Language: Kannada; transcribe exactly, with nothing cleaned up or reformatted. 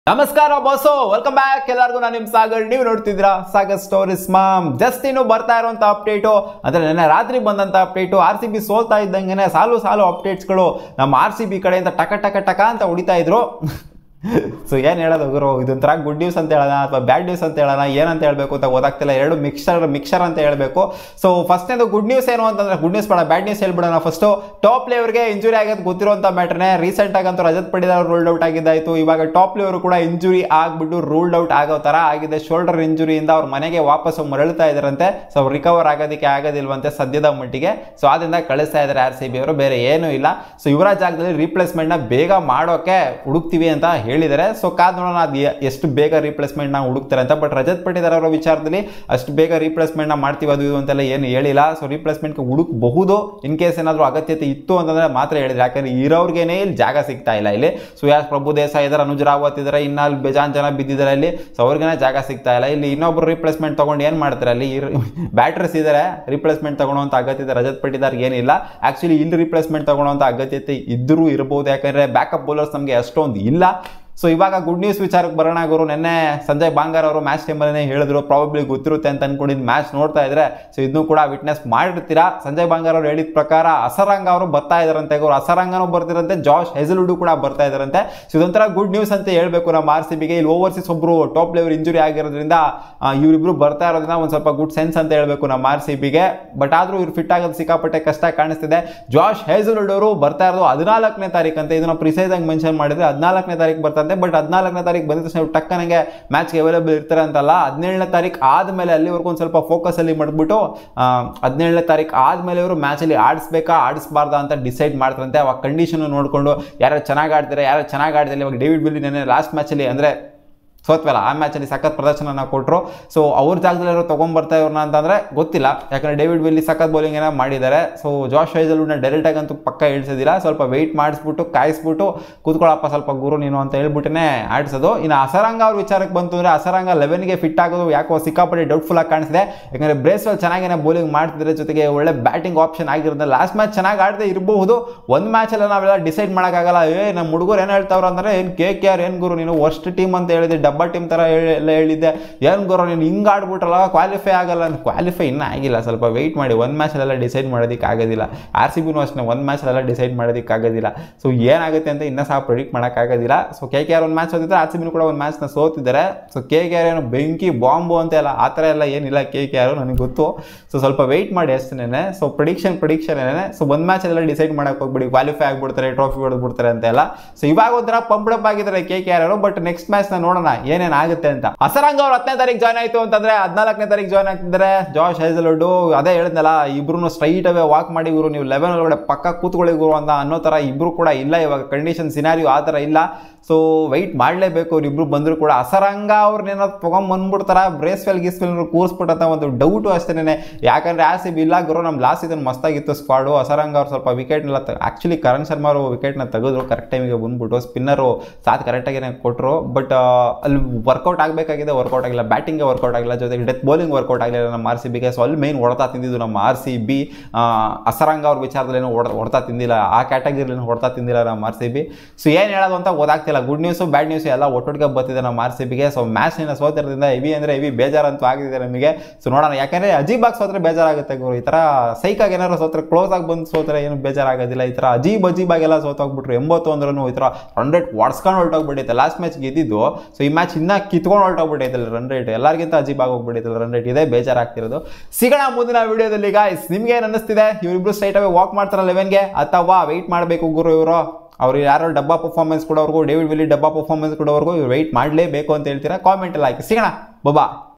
ನಮಸ್ಕಾರ ಬಾಸೋ, ವೆಲ್ಕಮ್ ಬ್ಯಾಕ್. ಎಲ್ಲರಿಗೂ ನಾನು ನಿಮ್ಮ ಸಾಗರ್, ನೀವು ನೋಡ್ತಿದ್ದೀರಾ ಸಾಗರ್ ಸ್ಟೋರೀಸ್ ಮಾಮ್. ಜಸ್ಟ್ ಇನ್ನು ಬರ್ತಾ ಇರುವಂತ ಅಪ್ಡೇಟು ಅಂದ್ರೆ ನೆನ್ನೆ ರಾತ್ರಿ ಬಂದಂತ ಅಪ್ಡೇಟು. ಆರ್ ಸಿ ಬಿ ಸೋಲ್ತಾ ಇದ್ದಂಗೆ ಸಾಲು ಸಾಲು ಅಪ್ಡೇಟ್ಸ್ಗಳು ನಮ್ಮ ಆರ್ ಸಿ ಬಿ ಕಡೆಯಿಂದ ಟಕ ಟಕ ಟಕ ಅಂತ ಹೊಡಿತಾ ಇದ್ರು. ಸೊ ಏನು ಹೇಳೋದು ಗುರು, ಇದೊಂಥರ ಗುಡ್ ನ್ಯೂಸ್ ಅಂತ ಹೇಳೋಣ ಅಥವಾ ಬ್ಯಾಡ್ ನ್ಯೂಸ್ ಅಂತ ಹೇಳೋಣ, ಏನಂತ ಹೇಳಬೇಕು ಅಂತ ಗೊತ್ತಾಗ್ತಿಲ್ಲ. ಎರಡು ಮಿಕ್ಸರ್ ಮಿಕ್ಸರ್ ಅಂತ ಹೇಳಬೇಕು. ಸೊ ಫಸ್ಟ್ನೇದು ಗುಡ್ ನ್ಯೂಸ್ ಏನು ಅಂತಂದ್ರೆ, ಗುಡ್ ನ್ಯೂಸ್ ಬೇಡ ಬ್ಯಾಡ್ ನ್ಯೂಸ್ ಹೇಳ್ಬಿಡೋಣ. ಫಸ್ಟು ಟಾಪ್ಲಿ ಅವರಿಗೆ ಇಂಜುರಿ ಆಗೋದು ಗೊತ್ತಿರುವಂಥ ಮ್ಯಾಟ್ರನೇ. ರೀಸೆಂಟ್ ಆಗಂತೂ ರಜತ್ ಪಡಿದಾರ್ ರೂಲ್ಡ್ ಔಟ್ ಆಗಿದ್ದಾಯಿತು. ಇವಾಗ ಟಾಪ್ಲಿ ಅವರು ಕೂಡ ಇಂಜುರಿ ಆಗ್ಬಿಟ್ಟು ರೂಲ್ಡ್ ಔಟ್ ಆಗೋ ಥರ ಆಗಿದೆ. ಶೋಲ್ಡರ್ ಇಂಜುರಿಯಿಂದ ಅವ್ರ ಮನೆಗೆ ವಾಪಸ್ ಮರಳ್ತಾ ಇದ್ದಾರಂತೆ. ಸೊ ಅವ್ರು ರಿಕವರ್ ಆಗೋದಕ್ಕೆ ಆಗೋದಿಲ್ವಂತೆ ಸದ್ಯದ ಮಟ್ಟಿಗೆ. ಸೊ ಅದರಿಂದ ಕಳಿಸ್ತಾ ಇದ್ದಾರೆ ಆರ್ ಸಿ ಬಿ ಅವರು, ಬೇರೆ ಏನೂ ಇಲ್ಲ. ಸೊ ಇವರ ಜಾಗದಲ್ಲಿ ರೀಪ್ಲೇಸ್ಮೆಂಟ್ನ ಬೇಗ ಮಾಡೋಕೆ ಹುಡುಕ್ತೀವಿ ಅಂತ ಹೇಳಿದ್ದಾರೆ. ಸೊ ಕಾದ್ ನೋಡೋಣ ಅದು ಎಷ್ಟು ಬೇಗ ರೀಪ್ಲೇಸ್ಮೆಂಟ್ ನ ಹುಡುಕ್ತಾರೆ ಅಂತ. ಬಟ್ ರಜತ್ ಪಡಿದಾರ್ ಅವರ ವಿಚಾರದಲ್ಲಿ ಅಷ್ಟು ಬೇಗ ರೀಪ್ಲೇಸ್ಮೆಂಟ್ ನ ಮಾಡ್ತೀವಿ ಅದು ಇದು ಅಂತೆಲ್ಲ ಏನು ಹೇಳಿಲ್ಲ. ಸೊ ರೀಪ್ಲೇಸ್ಮೆಂಟ್ ಹುಡುಕಬಹುದು ಇನ್ ಕೇಸ್ ಏನಾದರೂ ಅಗತ್ಯತೆ ಇತ್ತು ಅಂತಂದ್ರೆ ಮಾತ್ರ ಹೇಳಿದ್ರೆ. ಯಾಕಂದ್ರೆ ಇರೋರ್ಗೇನೆ ಇಲ್ಲಿ ಜಾಗ ಸಿಗ್ತಾ ಇಲ್ಲ ಇಲ್ಲಿ. ಸೊ ಯಾರು ಪ್ರಭು ದೇಸಾಯಿ ಇದ್ದಾರೆ, ಅನುಜ್ ರಾವತ್ ಇದ್ದಾರೆ, ಇನ್ನ ಅಲ್ಲಿ ಬೇಜಾನ್ ಜನ ಬಿದ್ದಿದ್ದಾರೆ ಇಲ್ಲಿ. ಸೊ ಅವ್ರಿಗೇನೆ ಜಾಗ ಸಿಗ್ತಾ ಇಲ್ಲ ಇಲ್ಲಿ. ಇನ್ನೊಬ್ರು ರೀಪ್ಲೇಸ್ಮೆಂಟ್ ತಗೊಂಡು ಏನ್ ಮಾಡ್ತಾರೆ ಅಲ್ಲಿ, ಬ್ಯಾಟರ್ಸ್ ಇದ್ದಾರೆ, ರೀಪ್ಲೇಸ್ಮೆಂಟ್ ತಗೊಳ್ಳುವಂತ ಅಗತ್ಯತೆ ರಜತ್ ಪಡಿದಾರ್ ಏನಿಲ್ಲ. ಆಕ್ಚುಲಿ ಇಲ್ಲಿ ರೀಪ್ಲೇಸ್ಮೆಂಟ್ ತಗೊಳ್ಳುವಂತ ಅಗತ್ಯತೆ ಇದ್ರೂ ಇರಬಹುದು, ಯಾಕಂದ್ರೆ ಬ್ಯಾಕಪ್ ಬೌಲರ್ಸ್ ನಮಗೆ ಅಷ್ಟೊಂದು ಇಲ್ಲ. ಸೊ ಇವಾಗ ಗುಡ್ ನ್ಯೂಸ್ ವಿಚಾರಕ್ಕೆ ಬರೋಣ ಗುರು. ನಿನ್ನೆ ಸಂಜಯ್ ಬಾಂಗರ್ ಅವರು ಮ್ಯಾಚ್ ಟೈಮಲ್ಲೇ ಹೇಳಿದ್ರು, ಪ್ರಾಬಬ್ಲಿ ಗೊತ್ತಿರುತ್ತೆ ಅಂತ ಅನ್ಕೊಂಡಿದ್ದು ಮ್ಯಾಚ್ ನೋಡ್ತಾ ಇದ್ರೆ. ಸೊ ಇದನ್ನು ಕೂಡ ವಿಟ್ನೆಸ್ ಮಾಡಿರ್ತೀರಾ. ಸಂಜಯ್ ಬಾಂಗರ್ ಅವರು ಹೇಳಿದ ಪ್ರಕಾರ ಅಸರಂಗ ಅವರು ಬರ್ತಾ ಇದಾರಂತೆ ಗುರು. ಅಸರಂಗನೂ ಬರ್ತಿರಂತೆ, ಜಾಶ್ ಹೆಜಲ್ವುಡ್ ಕೂಡ ಬರ್ತಾ ಇದಾರಂತೆ. ಸೊ ಇದೊಂಥರ ಗುಡ್ ನ್ಯೂಸ್ ಅಂತ ಹೇಳ್ಬೇಕು ನಮ್ಮ ಆರ್ ಸಿ ಬಿಗೆ. ಇಲ್ಲಿ ಓವರ್ಸೀಸ್ ಒಬ್ರು ಟಾಪ್ ಲೆವೆಲ್ ಇಂಜುರಿ ಆಗಿರೋದ್ರಿಂದ ಇವರಿಬ್ರು ಬರ್ತಾ ಇರೋದ್ರಿಂದ ಒಂದು ಸ್ವಲ್ಪ ಗುಡ್ ಸೆನ್ಸ್ ಅಂತ ಹೇಳ್ಬೇಕು ನಮ್ಮ ಆರ್ ಸಿ ಬಿಗೆ. ಬಟ್ ಆದ್ರೂ ಇವ್ರು ಫಿಟ್ ಆಗೋದು ಸಿಕ್ಕಾಪಟ್ಟೆ ಕಷ್ಟ ಕಾಣಿಸ್ತಿದೆ. ಜಾಶ್ ಹೆಜಲ್ವುಡ್ ಅವರು ಬರ್ತಾ ಇರೋದು ಹದಿನಾಲ್ಕನೇ ತಾರೀಕು ಅಂತ, ಇದನ್ನ ಪ್ರಿಸೈಸ್ ಆಗಿ ಮೆನ್ಷನ್ ಮಾಡಿದ್ರೆ ಹದಿನಾಲ್ಕನೇ ತಾರೀಕು ಬರ್ತಾರೆ. ಬಟ್ ಹದಿನಾಲ್ಕನೇ ತಾರೀಕು ಬಂದ ತಕ್ಷಣ ಟಕ್ಕನಗೆ ಮ್ಯಾಚ್ಗೆ ಅವೈಲೇಬಲ್ ಇರ್ತಾರೆ ಅಂತಲ್ಲ. ಹದಿನೇಳನೇ ತಾರೀಕು ಆದ್ಮೇಲೆ ಅಲ್ಲಿವರೆಗೂ ಒಂದು ಸ್ವಲ್ಪ ಫೋಕಸ್ ಅಲ್ಲಿ ಮಾಡ್ಬಿಟ್ಟು ಹದಿನೇಳನೇ ತಾರೀಕು ಆದ್ಮೇಲೆ ಇವರು ಮ್ಯಾಚ್ ಅಲ್ಲಿ ಆಡಿಸ್ಬೇಕಾ ಆಡಿಸ್ಬಾರ್ದಾ ಅಂತ ಡಿಸೈಡ್ ಮಾಡ್ತಾರಂತೆ. ಅವಾಗ ಕಂಡೀಷನ್ ನೋಡ್ಕೊಂಡು ಯಾರು ಚೆನ್ನಾಗಿ ಆಡ್ತಾರೆ ಯಾರು ಚೆನ್ನಾಗಿ ಆಡ್ತಾರೆ. ಇವಾಗ ಡೇವಿಡ್ ವಿಲ್ಲಿ ನೆನ್ನೆ ಲಾಸ್ಟ್ ಮ್ಯಾಚ್ ಅಲ್ಲಿ ಅಂದ್ರೆ ಸೋತ್ವಲ್ಲ, ಆ ಮ್ಯಾಚಲ್ಲಿ ಸಖತ್ ಪ್ರದರ್ಶನ ಕೊಟ್ಟರು. ಸೊ ಅವ್ರ ಜಾಗದಲ್ಲಿ ಅವರು ತೊಗೊಂಡ್ಬರ್ತಾ ಇವ್ರನ್ನ ಅಂತಂದರೆ ಗೊತ್ತಿಲ್ಲ, ಯಾಕಂದರೆ ಡೇವಿಡ್ ವಿಲ್ಲಿ ಸಖತ್ ಬೌಲಿಂಗ್ ಏನೋ ಮಾಡಿದ್ದಾರೆ. ಸೊ ಜಾಶ್ ಹೆಜಲ್ವುಡ್ನ ಡೈರೆಕ್ಟಾಗಿ ಅಂತೂ ಪಕ್ಕ ಇಳಿಸೋದಿಲ್ಲ, ಸ್ವಲ್ಪ ವೆಯ್ಟ್ ಮಾಡಿಸ್ಬಿಟ್ಟು ಕಾಯಿಸ್ಬಿಟ್ಟು ಕೂತ್ಕೊಳ್ಳಪ್ಪ ಸ್ವಲ್ಪ ಗುರು ನೀನು ಅಂತ ಹೇಳ್ಬಿಟ್ಟೇ ಆಡಿಸೋದು. ಇನ್ನು ಅಸರಂಗ ಅವ್ರ ವಿಚಾರಕ್ಕೆ ಬಂತು ಅಂದರೆ, ಅಸರಂಗ ಲೆವೆನ್ಗೆ ಫಿಟ್ ಆಗೋದು ಯಾಕೋ ಸಿಕ್ಕಾಪಟ್ಟೆ ಡೌಟ್ಫುಲ್ ಆಗಿ ಕಾಣಿಸಿದೆ. ಯಾಕಂದರೆ ಬ್ರೇಸ್ವೆಲ್ ಚೆನ್ನಾಗೇನೆ ಬೌಲಿಂಗ್ ಮಾಡ್ತಿದ್ರೆ, ಜೊತೆಗೆ ಒಳ್ಳೆ ಬ್ಯಾಟಿಂಗ್ ಆಪ್ಷನ್ ಆಗಿರೋದು. ಲಾಸ್ಟ್ ಮ್ಯಾಚ್ ಚೆನ್ನಾಗಿ ಆಡದೆ ಇರಬಹುದು, ಒಂದು ಮ್ಯಾಚಲ್ಲಿ ನಾವೆಲ್ಲ ಡಿಸೈಡ್ ಮಾಡೋಕ್ಕಾಗಲ್ಲ. ಏ ನಮ್ಮ ಹುಡುಗರು ಏನು ಹೇಳ್ತಾವ್ರು ಅಂದರೆ, ಏನು ಕೆ ಕೆ ಆರ್ ಏನು ಗುರು ನೀನು ವರ್ಸ್ಟ್ ಟೀಮ್ ಅಂತ ಹೇಳಿದೆ, ಡಬ್ಬಾ ಟೀಮ್ ಥರ ಎಲ್ಲ ಹೇಳಿದ್ದೆ, ಏನು ಗುರು ನೀನು ಹಿಂಗೆ ಆಡ್ಬಿಟ್ರಲ್ಲ ಕ್ವಾಲಿಫೈ ಆಗಲ್ಲ ಅಂತ. ಕ್ವಾಲಿಫೈ ಇನ್ನೂ ಆಗಿಲ್ಲ, ಸ್ವಲ್ಪ ವೆಯ್ಟ್ ಮಾಡಿ. ಒಂದು ಮ್ಯಾಚಲ್ಲೆಲ್ಲ ಡಿಸೈಡ್ ಮಾಡೋದಕ್ಕೆ ಆಗೋದಿಲ್ಲ. ಆರ್ ಸಿ ಬಿನೂ ಅಷ್ಟೇ ಒಂದು ಮ್ಯಾಚಲ್ಲೆಲ್ಲ ಡಿಸೈಡ್ ಮಾಡೋದಕ್ಕೆ ಆಗೋದಿಲ್ಲ. ಸೊ ಏನಾಗುತ್ತೆ ಅಂತ ಇನ್ನೂ ಸಹ ಪ್ರೆಡಿಕ್ಟ್ ಮಾಡೋಕ್ಕಾಗೋದಿಲ್ಲ. ಸೊ ಕೆ ಕೆ ಆರ್ ಒಂದು ಮ್ಯಾಚ್ ಸೋತಿದ್ರೆ, ಆರ್ ಸಿ ಬಿನೂ ಕೂಡ ಒಂದು ಮ್ಯಾಚ್ನ ಸೋತಿದ್ದಾರೆ. ಸೊ ಕೆ ಕೆ ಆರ್ ಏನು ಬೆಂಕಿ ಬಾಂಬು ಅಂತ ಎಲ್ಲ ಆ ಥರ ಎಲ್ಲ ಏನಿಲ್ಲ ಕೆ ಕೆ ಆರು, ನನಗೆ ಗೊತ್ತು. ಸೊ ಸ್ವಲ್ಪ ವೆಯ್ಟ್ ಮಾಡಿ ಅಷ್ಟೇನೆ. ಸೊ ಪ್ರಿಡಿಕ್ಷನ್ ಪ್ರಿಡಿಕ್ಷನ್ ಏನೇ. ಸೊ ಒಂದು ಮ್ಯಾಚಲ್ಲೆಲ್ಲ ಡಿಸೈಡ್ ಮಾಡೋಕೆ ಹೋಗ್ಬಿಡಿ, ಕ್ವಾಲಿಫೈ ಆಗಿಬಿಡ್ತಾರೆ, ಟ್ರೋಫಿ ಹೊಡೆದ್ಬಿಡ್ತಾರೆ ಅಂತೆಲ್ಲ. ಸೊ ಇವಾಗ ಒಂಥರ ಪಂಪ್ಡಪ್ ಆಗಿದ್ದಾರೆ ಕೆ ಕೆ ಆರ್ ಅವರು. ಬಟ್ ನೆಕ್ಸ್ಟ್ ಮ್ಯಾಚ್ನ ನೋಡೋಣ ಏನೇನು ಆಗುತ್ತೆ ಅಂತ. ಅಸರಂಗ ಅವ್ರು ಹತ್ತನೇ ತಾರೀಕು ಜಾಯ್ನ್ ಆಯ್ತು ಅಂತಂದ್ರೆ, ಹದಿನಾಲ್ಕನೇ ತಾರೀಕು ಜಾಯ್ನ್ ಆಗ್ತಿದ್ದಾರೆ ಜಾಶ್ ಹೆಜಲ್ವುಡ್. ಅದೇ ಹೇಳಿದ್ನಲ್ಲ, ಇಬ್ರು ಸ್ಟ್ರೈಟ್ ಅವೇ ವಾಕ್ ಮಾಡಿ ಗುರು ನೀವು ಲೆವೆನ್ ಒಳಗಡೆ ಪಕ್ಕ ಕೂತ್ಕೊಳ್ಳಿ ಗುರು ಅಂತ ಅನ್ನೋ ಥರ ಇಬ್ರು ಕೂಡ ಇಲ್ಲ. ಇವಾಗ ಕಂಡೀಷನ್ ಸಿನಾರಿಯೋ ಆ ಥರ ಇಲ್ಲ. ಸೊ ವೆಯ್ಟ್ ಮಾಡಲೇಬೇಕು ಇಬ್ರು ಬಂದರೂ ಕೂಡ. ಅಸರಂಗ ಅವ್ರನ್ನೇನಾದ್ರು ತೊಗೊಂಬಂದ್ಬಿಡ್ತಾರ, ಬ್ರೇಸ್ವೆಲ್ ಗೀಸ್ವೆಲ್ ಕೂರಿಸ್ಬಿಟ್ಟಂತ ಒಂದು ಡೌಟು ಅಷ್ಟೇನೆ. ಯಾಕಂದ್ರೆ ಆರ್ ಸಿ ಬಿ ಇಲ್ಲ ಗುರು, ನಮ್ಮ ಲಾಸ್ಟ್ ಇದನ್ನು ಮಸ್ತಾಗಿತ್ತು ಸ್ಕ್ವಾಡು. ಅಸರಂಗ ಅವ್ರು ಸ್ವಲ್ಪ ವಿಕೆಟ್ನೆಲ್ಲ ಆ್ಯಕ್ಚುಲಿ ಕರಣ್ ಶರ್ಮಾ ಅವರು ವಿಕೆಟ್ನ ತೆಗೆದ್ರು ಕರೆಕ್ಟ್ ಟೈಮಿಗೆ ಬಂದ್ಬಿಟ್ಟು. ಸ್ಪಿನ್ನರು ಸಾಥ್ ಕರೆಕ್ಟಾಗಿನೇ ಕೊಟ್ಟರು. ಬಟ್ ಅಲ್ಲಿ ವರ್ಕೌಟ್ ಆಗಬೇಕಾಗಿದೆ, ವರ್ಕೌಟ್ ಆಗಿಲ್ಲ. ಬ್ಯಾಟಿಂಗ್ಗೆ ವರ್ಕೌಟ್ ಆಗಿಲ್ಲ, ಜೊತೆಗೆ ಡೆತ್ ಬೌಲಿಂಗ್ ವರ್ಕೌಟ್ ಆಗಿಲ್ಲ ನಮ್ಮ ಆರ್ ಸಿ ಬಿಗೆ. ಸೊ ಅಲ್ಲಿ ಮೇನ್ ಹೊಡೆತಾ ತಿಂದಿದ್ದು ನಮ್ಮ ಆರ್ ಸಿ ಬಿ. ಅಸರಂಗ ಅವ್ರ ವಿಚಾರದಲ್ಲಿ ಏನೋ ಹೊಡ ಹೊಡ್ತಾ ತಿಂದಿಲ್ಲ, ಆ ಕ್ಯಾಟಗರಿಲಿ ಹೊಡ್ತಾ ತಿಂದಿಲ್ಲ ನಮ್ಮ ಆರ್ ಸಿ ಬಿ. ಸೊ ಏನು ಹೇಳೋದು ಅಂತ ಗೊತ್ತಾಗ್ತಿಲ್ಲ. ಗುಡ್ ನ್ಯೂಸು ಬ್ಯಾಡ್ ನ್ಯೂಸ್ ಎಲ್ಲ ಒಟ್ಟೊಟ್ಟಿಗೆ ಬರ್ತಿದೆ ನಮ್ಮ ಆರ್ ಸಿ ಬಿಗೆ. ಸೊ ಮ್ಯಾಚ್ ನಿನ್ನ ಸೋತಿರೋದ್ರಿಂದ ಹೆವಿ ಅಂದರೆ ಹೆವಿ ಬೇಜಾರಂತೂ ಆಗಿದೆ ನಮಗೆ. ಸೊ ನೋಡೋಣ, ಯಾಕಂದರೆ ಅಜೀಬ್ ಆಗಿ ಸೋತ್ರೆ ಬೇಜಾರಾಗುತ್ತೆ ಗುರು. ಈ ಥರ ಸೈಕಾಗಿ ಏನಾದ್ರು ಸೋತ್ರೆ, ಕ್ಲೋಸ್ ಆಗಿ ಬಂದು ಸೋತ್ರೆ ಏನು ಬೇಜಾರಾಗೋದಿಲ್ಲ. ಈ ಥರ ಅಜೀಬ್ ಅಜೀಬಾಗೆಲ್ಲ ಸೋತೋಗ್ಬಿಟ್ರು. ಎಂಬತ್ತು ಅಂದ್ರೂ ಈ ಥರ ರನ್ ರೇಟ್ ಹೊಡ್ಸ್ಕೊಂಡು ಹೊರಟೋಗ್ಬಿಟ್ಟೈತೆ. ಲಾಸ್ಟ್ ಮ್ಯಾಚ್ ಗೆದ್ದಿದ್ದು, ಸೊ ಈ ಮ್ಯಾಚ್ ಇನ್ನೂ ಕಿತ್ಕೊಂಡು ಹೊರಟೋಗ್ಬಿಟ್ಟೈತಲ್ಲ ರನ್ ರೇಟ್. ಎಲ್ಲರಿಗಿಂತ ಅಜೀಬ್ ಆಗೋಗ್ಬಿಟ್ಟೈತಲ್ಲ ರನ್ ರೇಟ್. ಇದೇ ಬೇಜಾರಾಗ್ತಿರೋದು. ಸಿಗೋಣ ಮುಂದಿನ ವಿಡಿಯೋದಲ್ಲಿ ಗಾಯ್ಸ್. ನಿಮ್ಗೆ ಏನು ಅನ್ನಿಸ್ತಿದೆ, ಇವರಿಬ್ರು ಸ್ಟ್ರೈಟ್ ಅವೇ ವಾಕ್ ಮಾಡ್ತಾರ ಲೆವೆನ್ಗೆ ಅಥವಾ ವೆಯ್ಟ್ ಮಾಡಬೇಕು ಗುರು ಇವರು? ಅವ್ರು ಯಾರೋ ಡಬ್ಬಾ ಪರ್ಫಾರ್ಮೆನ್ಸ್ ಕೊಡೋರ್ಗೂ, ಡೇವಿಡ್ ವಿಲ್ಲಿ ಡಬ್ಬಾ ಪರ್ಫಾರ್ಮೆನ್ಸ್ ಕೊಡೋರ್ಗೂ ಇವ್ರು ವೆಯ್ಟ್ ಮಾಡಲೇಬೇಕು ಅಂತ ಹೇಳ್ತೀರಾ? ಕಾಮೆಂಟಲ್ಲಿ ಹಾಕಿ. ಸಿಗೋಣ, ಬಾಬಾ.